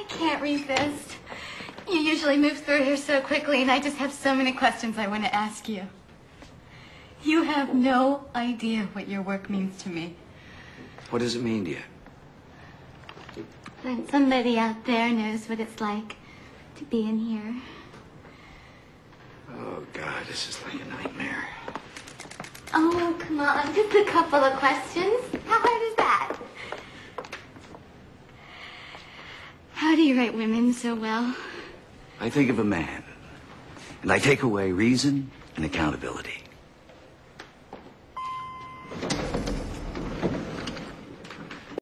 can't resist. You usually move through here so quickly, and I just have so many questions I want to ask you. You have no idea what your work means to me. What does it mean to you? When somebody out there knows what it's like to be in here. Oh, God, this is like a nightmare. Oh, come on, just a couple of questions. How hard is that? How do you write women so well? I think of a man, and I take away reason and accountability.